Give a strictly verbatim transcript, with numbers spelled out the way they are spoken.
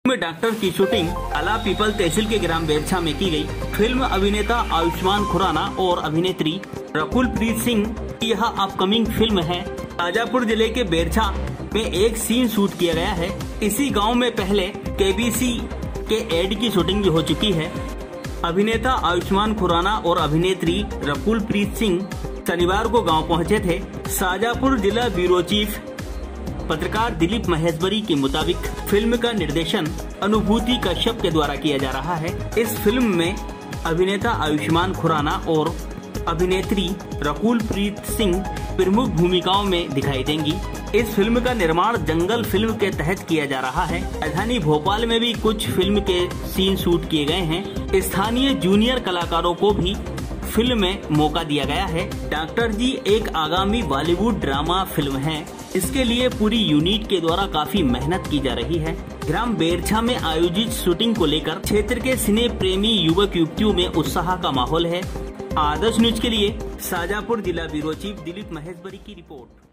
में डॉक्टर की शूटिंग आला पीपल तहसील के ग्राम बेरछा में की गई। फिल्म अभिनेता आयुष्मान खुराना और अभिनेत्री रकुल प्रीत सिंह की यह अपकमिंग फिल्म है। शाजापुर जिले के बेरछा में एक सीन शूट किया गया है। इसी गांव में पहले केबीसी के एड की शूटिंग भी हो चुकी है। अभिनेता आयुष्मान खुराना और अभिनेत्री रकुल प्रीत सिंह शनिवार को गांव पहुंचे थे। शाजापुर जिला ब्यूरो चीफ पत्रकार दिलीप महेश्वरी के मुताबिक फिल्म का निर्देशन अनुभूति कश्यप के द्वारा किया जा रहा है। इस फिल्म में अभिनेता आयुष्मान खुराना और अभिनेत्री रकुल प्रीत सिंह प्रमुख भूमिकाओं में दिखाई देंगी। इस फिल्म का निर्माण जंगल फिल्म के तहत किया जा रहा है। राजधानी भोपाल में भी कुछ फिल्म के सीन शूट किए गए हैं। स्थानीय जूनियर कलाकारों को भी फिल्म में मौका दिया गया है। डॉक्टर जी एक आगामी बॉलीवुड ड्रामा फिल्म है। इसके लिए पूरी यूनिट के द्वारा काफी मेहनत की जा रही है। ग्राम बेरछा में आयोजित शूटिंग को लेकर क्षेत्र के सिने प्रेमी युवक युवतियों में उत्साह का माहौल है। आदर्श न्यूज के लिए शाजापुर जिला ब्यूरो चीफ दिलीप महेश्वरी की रिपोर्ट।